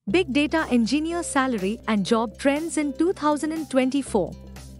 Big Data Engineer Salary and Job Trends in 2024.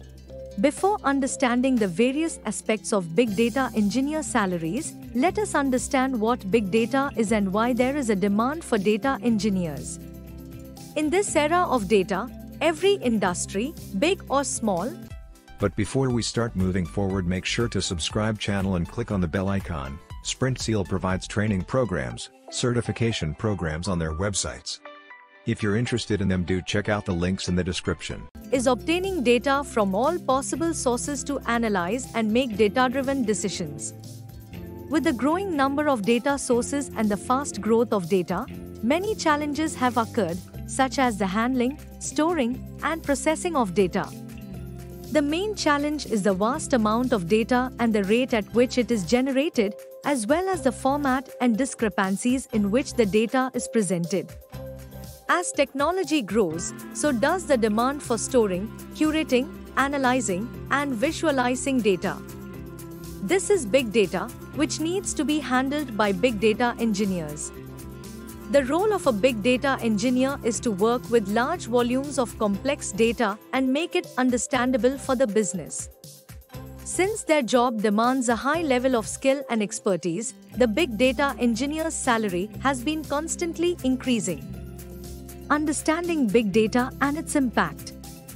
Before understanding the various aspects of Big Data Engineer salaries, let us understand what Big Data is and why there is a demand for data engineers. In this era of data, every industry, big or small. But before we start moving forward, make sure to subscribe channel and click on the bell icon. Sprint Seal provides training programs, certification programs on their websites. If you're interested in them, do check out the links in the description. Is obtaining data from all possible sources to analyze and make data-driven decisions. With the growing number of data sources and the fast growth of data, many challenges have occurred, such as the handling, storing, and processing of data. The main challenge is the vast amount of data and the rate at which it is generated, as well as the format and discrepancies in which the data is presented. As technology grows, so does the demand for storing, curating, analyzing, and visualizing data. This is big data, which needs to be handled by big data engineers. The role of a big data engineer is to work with large volumes of complex data and make it understandable for the business. Since their job demands a high level of skill and expertise, the big data engineer's salary has been constantly increasing. Understanding big data and its impact.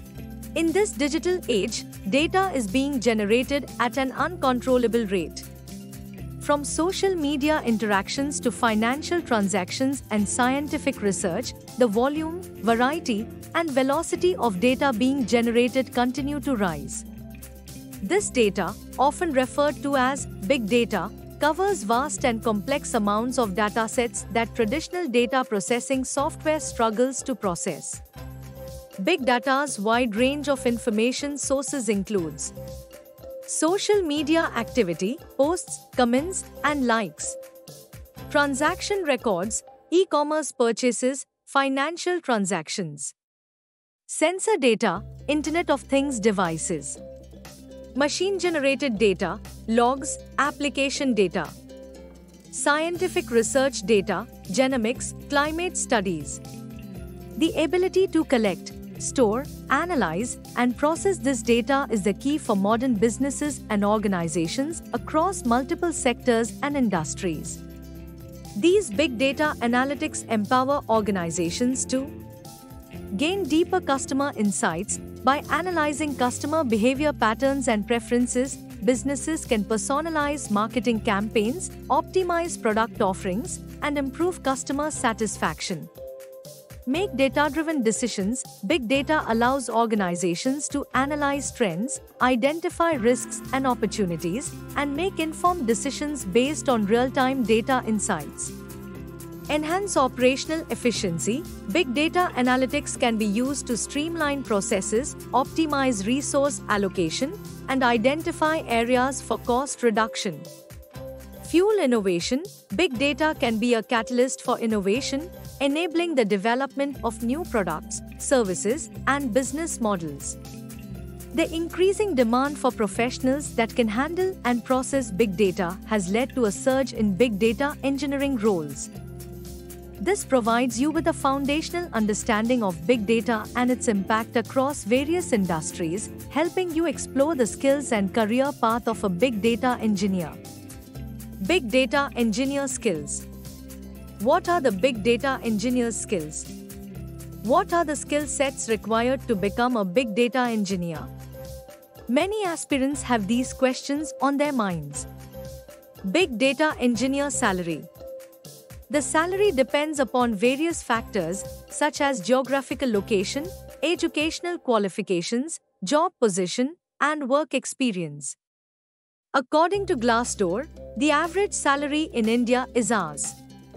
In this digital age, data is being generated at an uncontrollable rate. From social media interactions to financial transactions and scientific research, the volume, variety, and velocity of data being generated continue to rise. This data, often referred to as big data, covers vast and complex amounts of datasets that traditional data processing software struggles to process. Big data's wide range of information sources includes social media activity, posts, comments, and likes, transaction records, e-commerce purchases, financial transactions, sensor data, Internet of Things devices, machine-generated data, logs, application data, scientific research data, genomics, climate studies. The ability to collect, store, analyze, and process this data is the key for modern businesses and organizations across multiple sectors and industries. These big data analytics empower organizations to gain deeper customer insights. By analyzing customer behavior patterns and preferences, businesses can personalize marketing campaigns, optimize product offerings, and improve customer satisfaction. Make data-driven decisions. Big data allows organizations to analyze trends, identify risks and opportunities, and make informed decisions based on real-time data insights. Enhance operational efficiency. Big data analytics can be used to streamline processes, optimize resource allocation, and identify areas for cost reduction. Fuel innovation. Big data can be a catalyst for innovation, enabling the development of new products, services, and business models. The increasing demand for professionals that can handle and process big data has led to a surge in big data engineering roles. This provides you with a foundational understanding of big data and its impact across various industries, helping you explore the skills and career path of a big data engineer. Big data engineer skills. What are the big data engineer's skills? What are the skill sets required to become a big data engineer? Many aspirants have these questions on their minds. Big data engineer salary. The salary depends upon various factors such as geographical location, educational qualifications, job position, and work experience. According to Glassdoor, the average salary in India is Rs.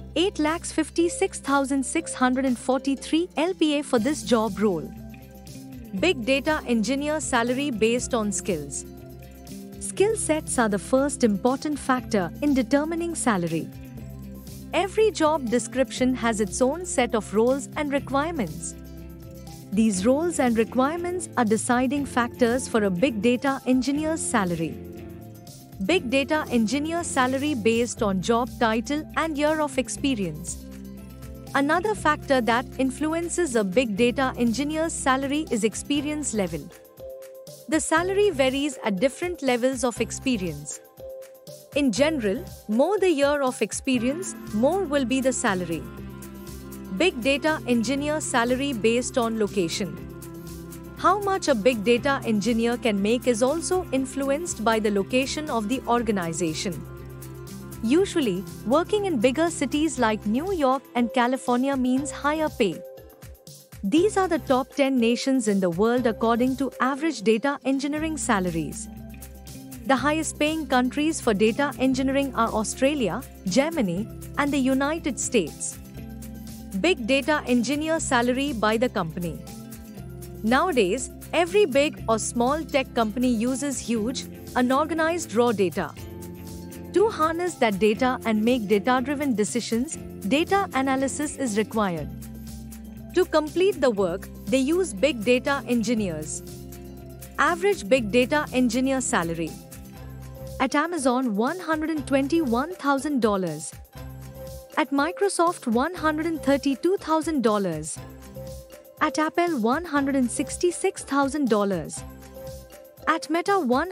8,56,643 LPA for this job role. Big data engineer salary based on skills. Skill sets are the first important factor in determining salary. Every job description has its own set of roles and requirements. These roles and requirements are deciding factors for a big data engineer's salary. Big data engineer salary based on job title and year of experience. Another factor that influences a big data engineer's salary is experience level. The salary varies at different levels of experience. In general, more the year of experience, more will be the salary. Big data engineer salary based on location. How much a big data engineer can make is also influenced by the location of the organization. Usually, working in bigger cities like New York and California means higher pay. These are the top 10 nations in the world according to average data engineering salaries. The highest paying countries for data engineering are Australia, Germany, and the United States. Big data engineer salary by the company. Nowadays, every big or small tech company uses huge, unorganized raw data. To harness that data and make data-driven decisions, data analysis is required. To complete the work, they use big data engineers. Average big data engineer salary. At Amazon, $121,000. At Microsoft, $132,000. At Apple, $166,000. At Meta,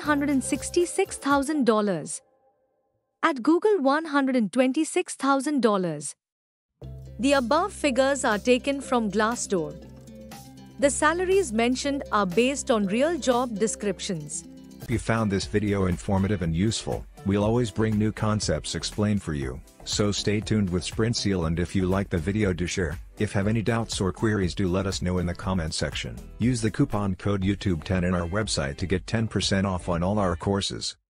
$166,000. At Google, $126,000. The above figures are taken from Glassdoor. The salaries mentioned are based on real job descriptions. If you found this video informative and useful, we'll always bring new concepts explained for you, so stay tuned with SprintSeal, and if you like the video, do share. If have any doubts or queries, do let us know in the comment section. Use the coupon code YouTube10 in our website to get 10% off on all our courses.